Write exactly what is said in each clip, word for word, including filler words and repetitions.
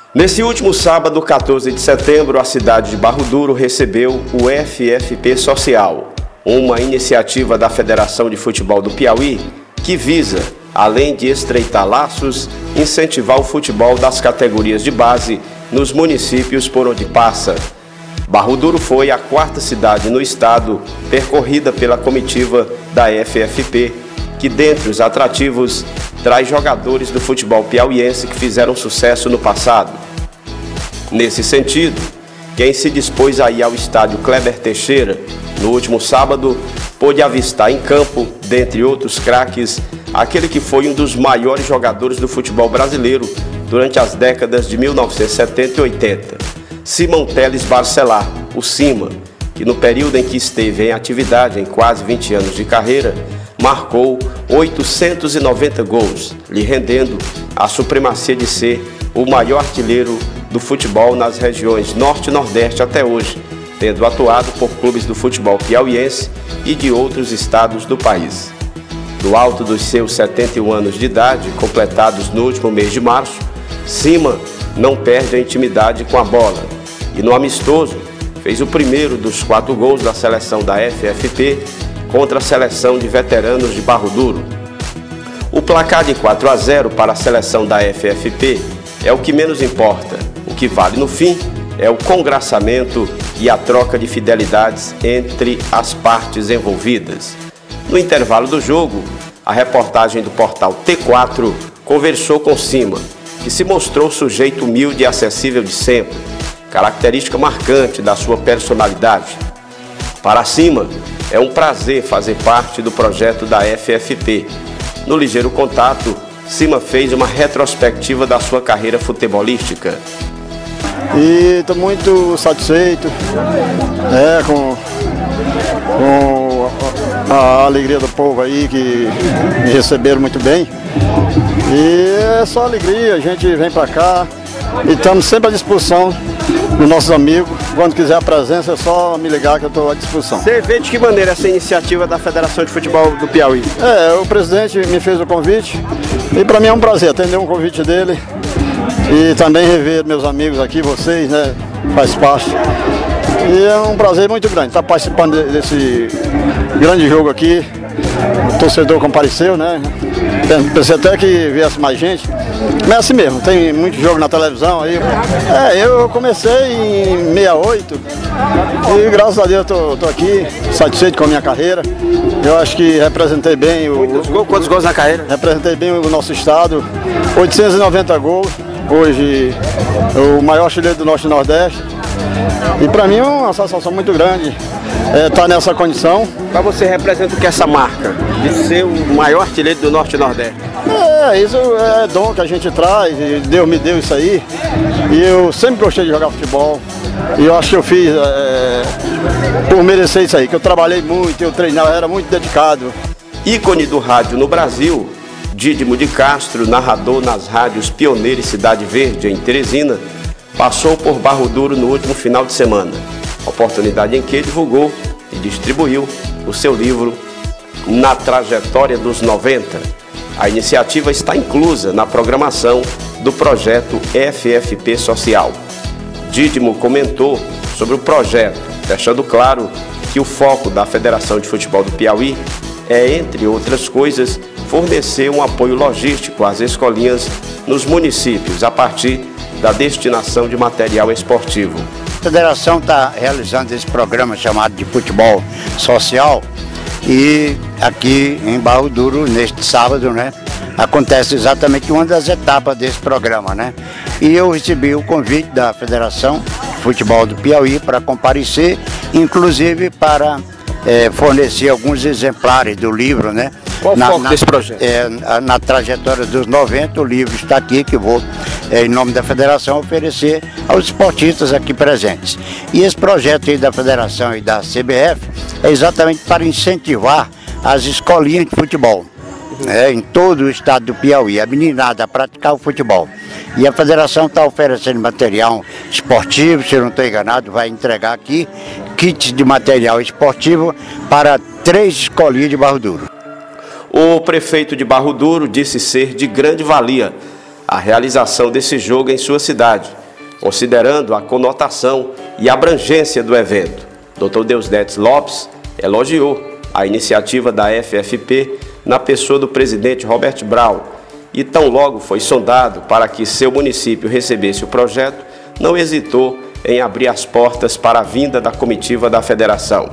Nesse último sábado, quatorze de setembro, a cidade de Barro Duro recebeu o F F P Social, uma iniciativa da Federação de Futebol do Piauí que visa, além de estreitar laços, incentivar o futebol das categorias de base nos municípios por onde passa. Barro Duro foi a quarta cidade no estado percorrida pela comitiva da F F P, que dentre os atrativos traz jogadores do futebol piauiense que fizeram sucesso no passado. Nesse sentido, quem se dispôs a ir ao estádio Kleber Teixeira no último sábado pôde avistar em campo, dentre outros craques, aquele que foi um dos maiores jogadores do futebol brasileiro durante as décadas de mil novecentos e setenta e oitenta, Simão Teles Barcelar, o Sima, que no período em que esteve em atividade, em quase vinte anos de carreira, marcou oitocentos e noventa gols, lhe rendendo a supremacia de ser o maior artilheiro do futebol nas regiões Norte e Nordeste até hoje, tendo atuado por clubes do futebol piauiense e de outros estados do país. Do alto dos seus setenta e um anos de idade, completados no último mês de março, Sima não perde a intimidade com a bola e no amistoso fez o primeiro dos quatro gols da seleção da F F P contra a seleção de veteranos de Barro Duro. O placar de quatro a zero para a seleção da F F P é o que menos importa. O que vale no fim é o congraçamento e a troca de fidelidades entre as partes envolvidas. No intervalo do jogo, a reportagem do portal T quatro conversou com Sima, que se mostrou sujeito humilde e acessível de sempre, característica marcante da sua personalidade. Para Sima, é um prazer fazer parte do projeto da F F P. No ligeiro contato, Sima fez uma retrospectiva da sua carreira futebolística. E estou muito satisfeito, né, com, com a alegria do povo aí que me receberam muito bem. E é só alegria, a gente vem para cá e estamos sempre à disposição dos nossos amigos. Quando quiser a presença é só me ligar que eu estou à disposição. Você vê de que maneira essa iniciativa da Federação de Futebol do Piauí? É, o presidente me fez o convite e para mim é um prazer atender um convite dele. E também rever meus amigos aqui, vocês, né, faz parte. E é um prazer muito grande estar participando desse grande jogo aqui. O torcedor compareceu, né? Pensei até que viesse mais gente. Mas é assim mesmo, tem muito jogo na televisão aí. É, eu comecei em sessenta e oito e graças a Deus eu tô, tô aqui, satisfeito com a minha carreira. Eu acho que representei bem o... Quantos gols, quantos gols na carreira? Representei bem o nosso estado, oitocentos e noventa gols. Hoje, o maior artilheiro do Norte e Nordeste. E para mim é uma satisfação muito grande estar é, nessa condição. Para você representa o que essa marca de ser o maior artilheiro do Norte e Nordeste? É, isso é dom que a gente traz, e Deus me deu isso aí. E eu sempre gostei de jogar futebol. E eu acho que eu fiz é, por merecer isso aí, que eu trabalhei muito, eu treinava, era muito dedicado. Ícone do rádio no Brasil, Dídimo de Castro, narrador nas rádios Pioneira e Cidade Verde, em Teresina, passou por Barro Duro no último final de semana, oportunidade em que divulgou e distribuiu o seu livro Na Trajetória dos noventa. A iniciativa está inclusa na programação do projeto F F P Social. Dídimo comentou sobre o projeto, deixando claro que o foco da Federação de Futebol do Piauí é, entre outras coisas, fornecer um apoio logístico às escolinhas nos municípios a partir da destinação de material esportivo. A Federação está realizando esse programa chamado de Futebol Social e aqui em Barro Duro, neste sábado, né, acontece exatamente uma das etapas desse programa, né? E eu recebi o convite da Federação de Futebol do Piauí para comparecer, inclusive para é, fornecer alguns exemplares do livro, né? Qual o foco desse projeto? É, na, na trajetória dos noventa, o livro está aqui, que vou, é, em nome da Federação, oferecer aos esportistas aqui presentes. E esse projeto aí da Federação e da C B F é exatamente para incentivar as escolinhas de futebol, né, em todo o estado do Piauí, a meninada a praticar o futebol. E a Federação está oferecendo material esportivo, se eu não estou enganado, vai entregar aqui kits de material esportivo para três escolinhas de Barro Duro. O prefeito de Barro Duro disse ser de grande valia a realização desse jogo em sua cidade, considerando a conotação e abrangência do evento. doutor Deusdetes Lopes elogiou a iniciativa da F F P na pessoa do presidente Robert Brown e, tão logo foi sondado para que seu município recebesse o projeto, não hesitou em abrir as portas para a vinda da comitiva da federação.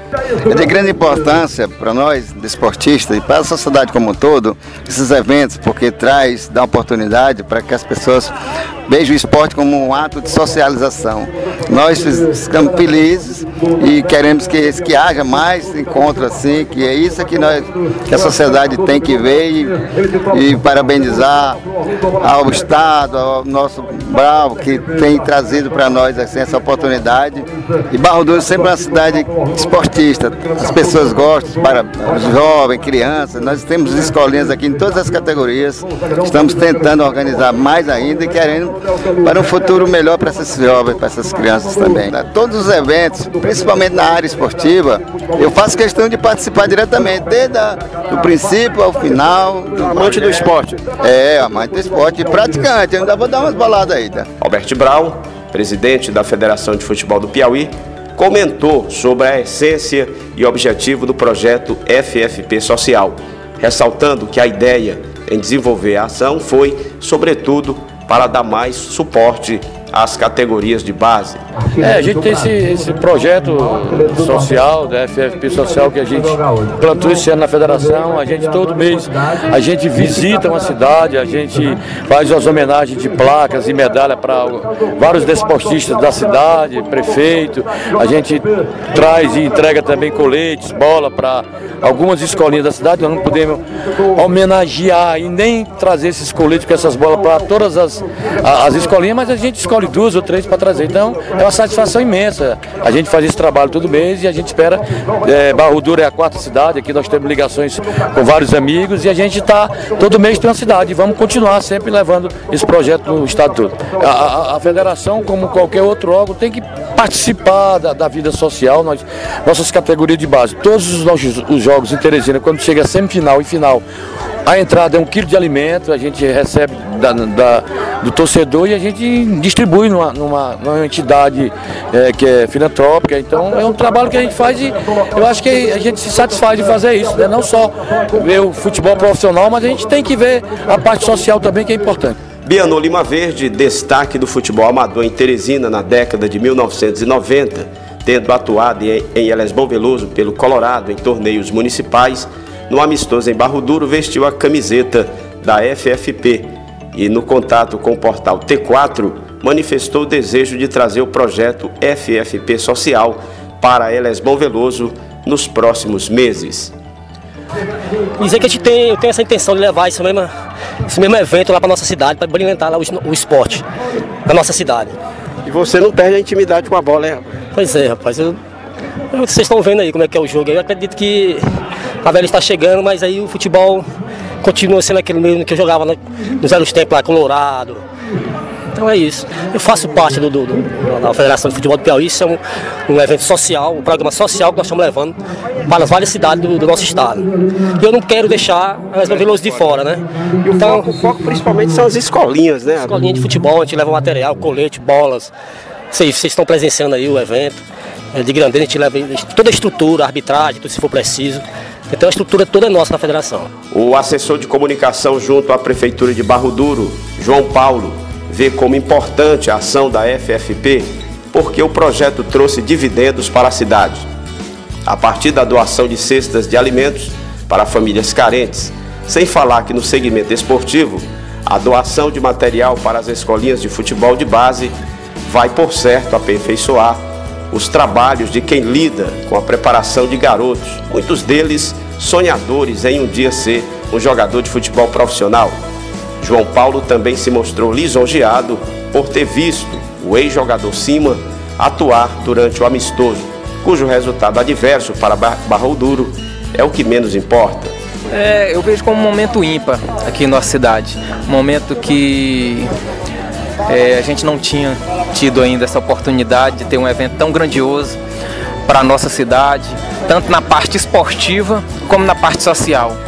É de grande importância para nós, desportistas, e para a sociedade como um todo, esses eventos, porque traz, dá oportunidade para que as pessoas vejam o esporte como um ato de socialização. Nós ficamos felizes e queremos que, que haja mais encontros assim, que é isso que, nós, que a sociedade tem que ver e, e parabenizar ao Estado, ao nosso Bravo, que tem trazido para nós assim, essa oportunidade. E Barra Dura sempre é uma cidade esportiva. As pessoas gostam, para os jovens, crianças, nós temos escolinhas aqui em todas as categorias, estamos tentando organizar mais ainda e querendo para um futuro melhor para esses jovens, para essas crianças também. Todos os eventos, principalmente na área esportiva, eu faço questão de participar diretamente, desde o princípio ao final. Amante do esporte. É, amante do esporte e praticante, eu ainda vou dar umas baladas aí. Tá? Robert Brown, presidente da Federação de Futebol do Piauí, comentou sobre a essência e objetivo do projeto F F P Social, ressaltando que a ideia em desenvolver a ação foi, sobretudo, para dar mais suporte às categorias de base. É, a gente tem esse, esse projeto social, da F F P Social, que a gente plantou esse ano na federação. A gente todo mês, a gente visita uma cidade, a gente faz as homenagens de placas e medalha para vários desportistas da cidade, prefeito. A gente traz e entrega também coletes, bola para algumas escolinhas da cidade. Nós não podemos homenagear e nem trazer esses coletes com essas bolas para todas as, as escolinhas, mas a gente escolhe duas ou três para trazer. Então é uma satisfação imensa. A gente faz esse trabalho todo mês e a gente espera. É, Barra Dura é a quarta cidade, aqui nós temos ligações com vários amigos e a gente está todo mês tem uma cidade e vamos continuar sempre levando esse projeto no estado todo. A, a, a federação, como qualquer outro órgão, tem que participar da, da vida social. Nós, nossas categorias de base, todos os nossos os jogos em Teresina, quando chega a semifinal e final, a entrada é um quilo de alimento, a gente recebe da, da, do torcedor e a gente distribui numa, numa, numa entidade é, que é filantrópica. Então é um trabalho que a gente faz e eu acho que a gente se satisfaz de fazer isso, né? Não só ver o futebol profissional, mas a gente tem que ver a parte social também, que é importante. Bianô Lima Verde, destaque do futebol amador em Teresina na década de mil novecentos e noventa, tendo atuado em, em Elesbão Veloso pelo Colorado em torneios municipais, no amistoso em Barra Dura, vestiu a camiseta da F F P e, no contato com o portal T quatro, manifestou o desejo de trazer o projeto F F P Social para Elesbão Veloso nos próximos meses. Dizer que a gente tem, eu tenho essa intenção de levar esse mesmo, esse mesmo evento lá para nossa cidade, para brilhantar lá o, o esporte na nossa cidade. E você não perde a intimidade com a bola, né? Pois é, rapaz. Eu, eu, vocês estão vendo aí como é que é o jogo. Eu acredito que a velha está chegando, mas aí o futebol continua sendo aquele mesmo que eu jogava no, nos velhos tempos lá, Colorado. Então é isso. Eu faço parte do, do, do, da Federação de Futebol do Piauí. Isso é um, um evento social, um programa social que nós estamos levando para as várias cidades do, do nosso estado. E eu não quero deixar as Veloso de fora, né? Então, o foco, o foco principalmente são as escolinhas, né? Escolinhas de futebol, a gente leva material, colete, bolas. Vocês, vocês estão presenciando aí o evento. De Grandeza, a gente leva toda a estrutura, a arbitragem, tudo se for preciso. Então a estrutura toda é nossa na federação. O assessor de comunicação junto à Prefeitura de Barra Dura, João Paulo, vê como importante a ação da F F P porque o projeto trouxe dividendos para a cidade. A partir da doação de cestas de alimentos para famílias carentes, sem falar que no segmento esportivo, a doação de material para as escolinhas de futebol de base vai, por certo, aperfeiçoar os trabalhos de quem lida com a preparação de garotos, muitos deles sonhadores em um dia ser um jogador de futebol profissional. João Paulo também se mostrou lisonjeado por ter visto o ex-jogador Cima atuar durante o amistoso, cujo resultado adverso para Barra Dura é o que menos importa. É, eu vejo como um momento ímpar aqui em nossa cidade, um momento que É, a gente não tinha tido ainda essa oportunidade de ter um evento tão grandioso para a nossa cidade, tanto na parte esportiva como na parte social.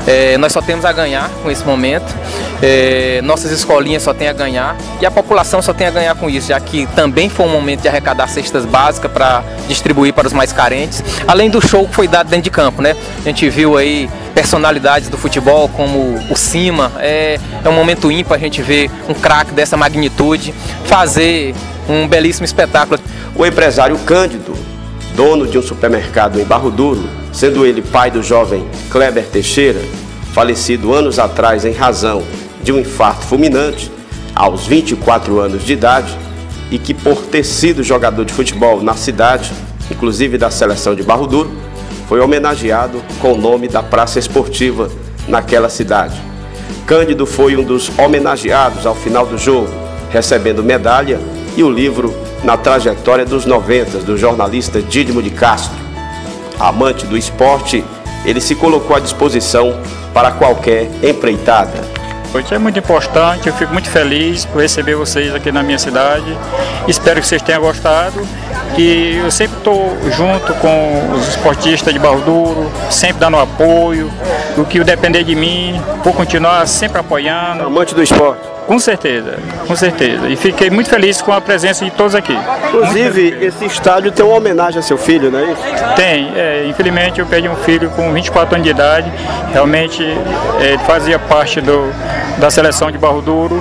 É, nós só temos a ganhar com esse momento, é, nossas escolinhas só tem a ganhar e a população só tem a ganhar com isso, já que também foi um momento de arrecadar cestas básicas para distribuir para os mais carentes, além do show que foi dado dentro de campo, né? A gente viu aí personalidades do futebol como o Cima, é, é um momento ímpar a gente ver um craque dessa magnitude fazer um belíssimo espetáculo. O empresário Cândido, dono de um supermercado em Barro Duro, sendo ele pai do jovem Kleber Teixeira, falecido anos atrás em razão de um infarto fulminante, aos vinte e quatro anos de idade, e que por ter sido jogador de futebol na cidade, inclusive da seleção de Barro Duro, foi homenageado com o nome da praça esportiva naquela cidade. Cândido foi um dos homenageados ao final do jogo, recebendo medalha e o livro Na Trajetória dos noventa, do jornalista Dídimo de Castro. Amante do esporte, ele se colocou à disposição para qualquer empreitada. Isso é muito importante, eu fico muito feliz por receber vocês aqui na minha cidade. Espero que vocês tenham gostado. E eu sempre estou junto com os esportistas de Barro Duro, sempre dando apoio, o que depender de mim, vou continuar sempre apoiando. Amante do esporte? Com certeza, com certeza. E fiquei muito feliz com a presença de todos aqui. Inclusive, esse estádio tem uma homenagem a seu filho, não é isso? Tem. É, infelizmente, eu perdi um filho com vinte e quatro anos de idade. Realmente, é, ele fazia parte do, da seleção de Barro Duro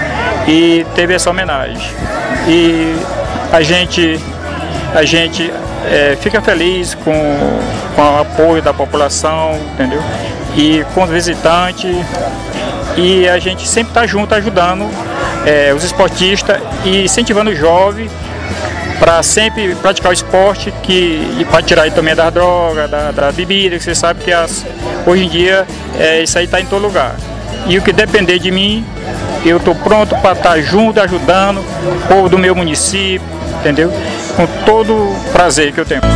e teve essa homenagem. E a gente... A gente é, fica feliz com, com o apoio da população, entendeu? E com os visitantes. E a gente sempre está junto ajudando é, os esportistas e incentivando os jovens para sempre praticar o esporte que, e para tirar também das drogas, da, da bebida, que você sabe que as, hoje em dia é, isso aí está em todo lugar. E o que depender de mim, eu estou pronto para estar junto, ajudando o povo do meu município, entendeu? Com todo o prazer que eu tenho.